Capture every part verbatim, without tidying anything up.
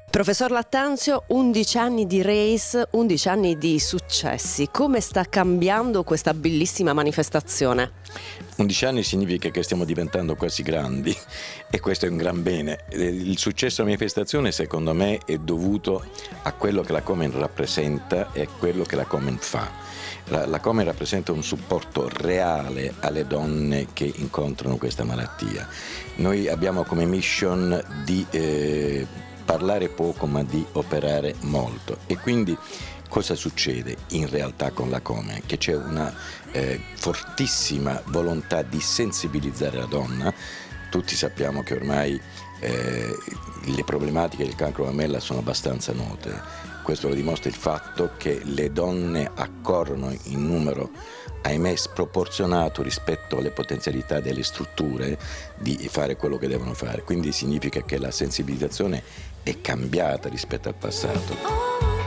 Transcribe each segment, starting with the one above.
Professor Lattanzio, undici anni di race, undici anni di successi. Come sta cambiando questa bellissima manifestazione? undici anni significa che stiamo diventando quasi grandi e questo è un gran bene. Il successo della manifestazione secondo me è dovuto a quello che la Komen rappresenta e a quello che la Komen fa. La, la Komen rappresenta un supporto reale alle donne che incontrano questa malattia. Noi abbiamo come mission di eh, parlare poco ma di operare molto e quindi cosa succede in realtà con la Komen? Che c'è una eh, fortissima volontà di sensibilizzare la donna. Tutti sappiamo che ormai eh, le problematiche del cancro mammella sono abbastanza note. Questo lo dimostra il fatto che le donne accorrono in numero, ahimè, sproporzionato rispetto alle potenzialità delle strutture di fare quello che devono fare. Quindi significa che la sensibilizzazione è cambiata rispetto al passato.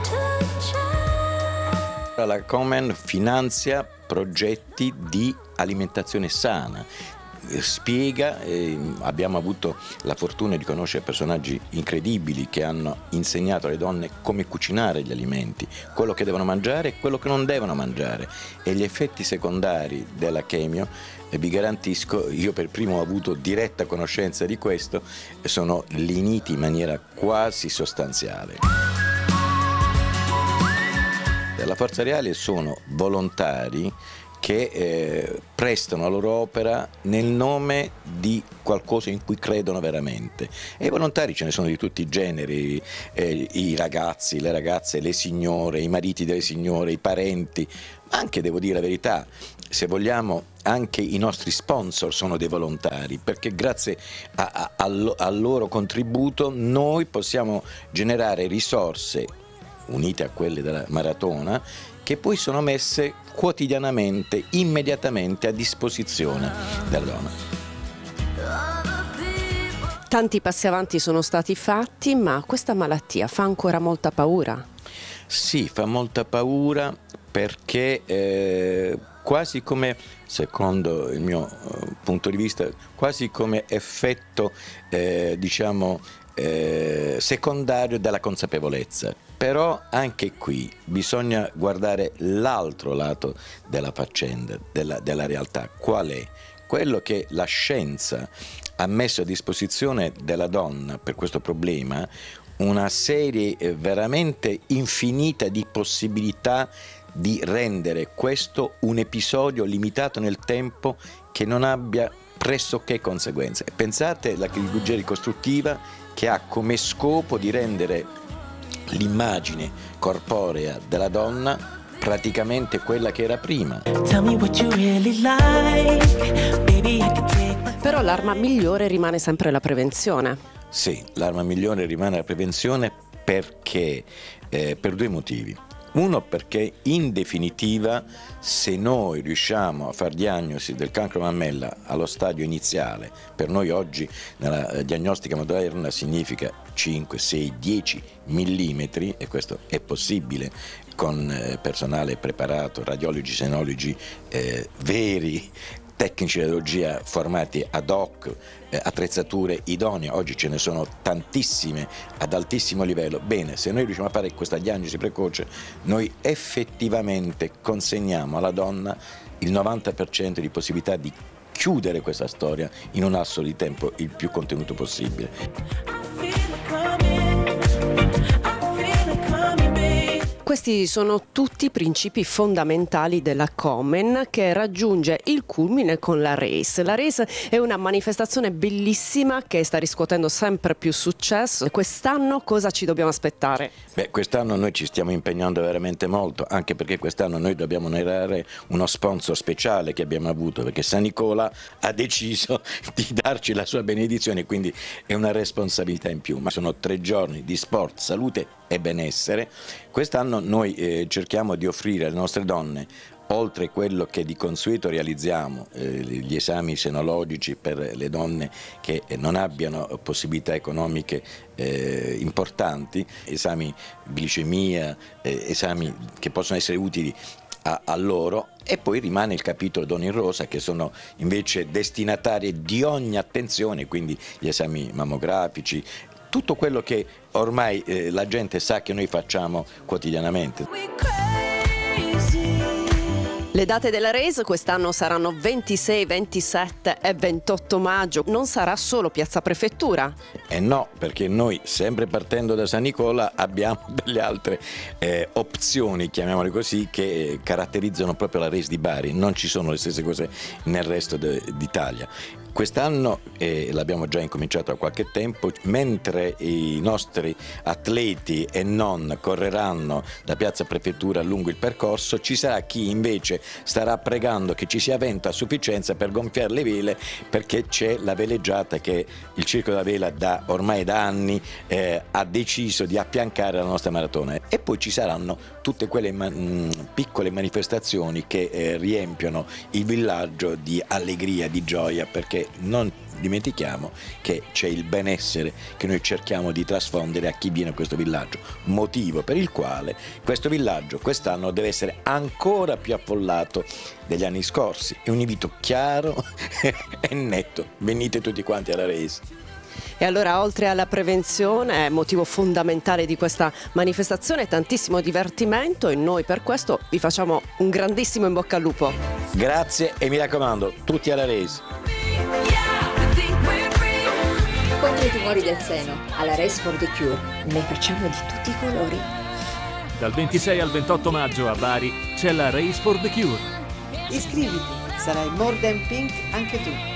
La Komen finanzia progetti di alimentazione sana, spiega, eh, abbiamo avuto la fortuna di conoscere personaggi incredibili che hanno insegnato alle donne come cucinare gli alimenti, quello che devono mangiare e quello che non devono mangiare, e gli effetti secondari della chemio, eh, vi garantisco, io per primo ho avuto diretta conoscenza di questo, sono leniti in maniera quasi sostanziale. La Forza Reale sono volontari che eh, prestano la loro opera nel nome di qualcosa in cui credono veramente, e i volontari ce ne sono di tutti i generi, eh, i ragazzi, le ragazze, le signore, i mariti delle signore, i parenti, ma anche, devo dire la verità, se vogliamo anche i nostri sponsor sono dei volontari, perché grazie a, a, al, al loro contributo noi possiamo generare risorse unite a quelle della maratona, che poi sono messe quotidianamente, immediatamente a disposizione della donna. Tanti passi avanti sono stati fatti, ma questa malattia fa ancora molta paura? Sì, fa molta paura perché eh, quasi come, secondo il mio eh, punto di vista, quasi come effetto eh, diciamo eh, secondario della consapevolezza. Però anche qui bisogna guardare l'altro lato della faccenda, della, della realtà. Qual è? Quello che la scienza ha messo a disposizione della donna per questo problema, una serie veramente infinita di possibilità di rendere questo un episodio limitato nel tempo che non abbia pressoché conseguenze. Pensate alla chirurgia ricostruttiva, che ha come scopo di rendere l'immagine corporea della donna praticamente quella che era prima. Però l'arma migliore rimane sempre la prevenzione. Sì, l'arma migliore rimane la prevenzione perché eh, per due motivi. Uno, perché in definitiva se noi riusciamo a fare diagnosi del cancro mammella allo stadio iniziale, per noi oggi nella diagnostica moderna significa cinque, sei, dieci millimetri, e questo è possibile con eh, personale preparato, radiologi, senologi eh, veri, tecnici di radiologia formati ad hoc, eh, attrezzature idonee, oggi ce ne sono tantissime ad altissimo livello. Bene, se noi riusciamo a fare questa diagnosi precoce, noi effettivamente consegniamo alla donna il novanta per cento di possibilità di chiudere questa storia in un lasso di tempo il più contenuto possibile. Questi sono tutti principi fondamentali della Komen, che raggiunge il culmine con la Race. La Race è una manifestazione bellissima che sta riscuotendo sempre più successo. Quest'anno cosa ci dobbiamo aspettare? Beh, quest'anno noi ci stiamo impegnando veramente molto, anche perché quest'anno noi dobbiamo onorare uno sponsor speciale che abbiamo avuto, perché San Nicola ha deciso di darci la sua benedizione, quindi è una responsabilità in più. Ma sono tre giorni di sport, salute e benessere. Quest'anno noi eh, cerchiamo di offrire alle nostre donne, oltre quello che di consueto realizziamo, eh, gli esami senologici per le donne che eh, non abbiano possibilità economiche eh, importanti, esami glicemia, eh, esami che possono essere utili a, a loro, e poi rimane il capitolo donne in rosa, che sono invece destinatarie di ogni attenzione, quindi gli esami mammografici, tutto quello che ormai eh, la gente sa che noi facciamo quotidianamente. Le date della Race quest'anno saranno ventisei, ventisette e ventotto maggio. Non sarà solo Piazza Prefettura? Eh no, perché noi, sempre partendo da San Nicola, abbiamo delle altre eh, opzioni, chiamiamole così, che caratterizzano proprio la Race di Bari. Non ci sono le stesse cose nel resto d'Italia. Quest'anno, eh, l'abbiamo già incominciato da qualche tempo, mentre i nostri atleti e non correranno da Piazza Prefettura lungo il percorso, ci sarà chi invece starà pregando che ci sia vento a sufficienza per gonfiare le vele, perché c'è la veleggiata che il Circo della Vela da, ormai da anni eh, ha deciso di affiancare la nostra maratona. E poi ci saranno tutte quelle man- piccole manifestazioni che eh, riempiono il villaggio di allegria, di gioia, perché non dimentichiamo che c'è il benessere che noi cerchiamo di trasfondere a chi viene a questo villaggio, motivo per il quale questo villaggio quest'anno deve essere ancora più affollato degli anni scorsi. È un invito chiaro e netto: venite tutti quanti alla Race. E allora, oltre alla prevenzione, motivo fondamentale di questa manifestazione, tantissimo divertimento, e noi per questo vi facciamo un grandissimo in bocca al lupo. Grazie, e mi raccomando, tutti alla Race. Contro i tumori del seno, alla Race for the Cure, ne facciamo di tutti i colori. Dal ventisei al ventotto maggio a Bari c'è la Race for the Cure. Iscriviti, sarai more than pink anche tu.